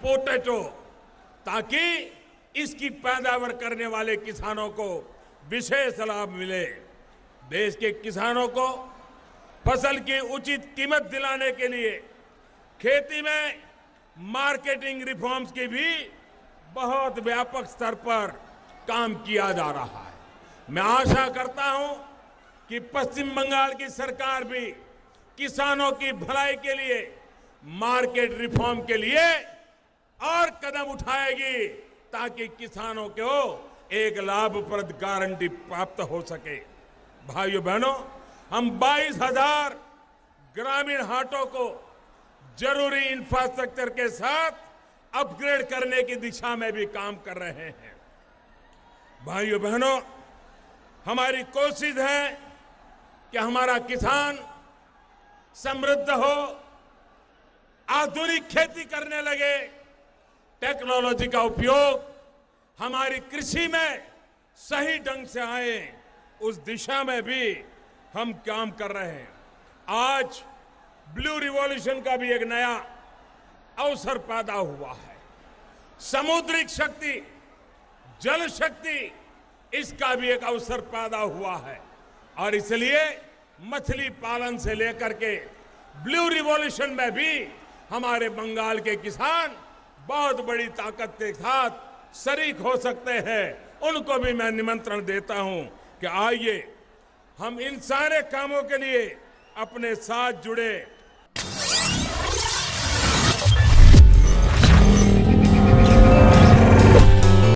Potato, ताकि इसकी पैदावार करने वाले किसानों को विशेष लाभ मिले। देश के किसानों को फसल की उचित कीमत दिलाने के लिए खेती में मार्केटिंग रिफॉर्म्स की भी बहुत व्यापक स्तर पर काम किया जा रहा है। मैं आशा करता हूं कि पश्चिम बंगाल की सरकार भी किसानों की भलाई के लिए मार्केट रिफॉर्म के लिए और कदम उठाएगी, ताकि किसानों को एक लाभप्रद गारंटी प्राप्त हो सके। भाइयों बहनों, हम 22,000 ग्रामीण हाटों को जरूरी इंफ्रास्ट्रक्चर के साथ अपग्रेड करने की दिशा में भी काम कर रहे हैं। भाइयों बहनों, हमारी कोशिश है कि हमारा किसान समृद्ध हो, आधुनिक खेती करने लगे, टेक्नोलॉजी का उपयोग हमारी कृषि में सही ढंग से आए, उस दिशा में भी हम काम कर रहे हैं। आज ब्लू रिवॉल्यूशन का भी एक नया अवसर पैदा हुआ है। समुद्रिक शक्ति, जल शक्ति, इसका भी एक अवसर पैदा हुआ है और इसलिए मछली पालन से लेकर के ब्लू रिवॉल्यूशन में भी हमारे बंगाल के किसान बहुत बड़ी ताकत के साथ शरीक हो सकते हैं। उनको भी मैं निमंत्रण देता हूं कि आइए हम इन सारे कामों के लिए अपने साथ जुड़े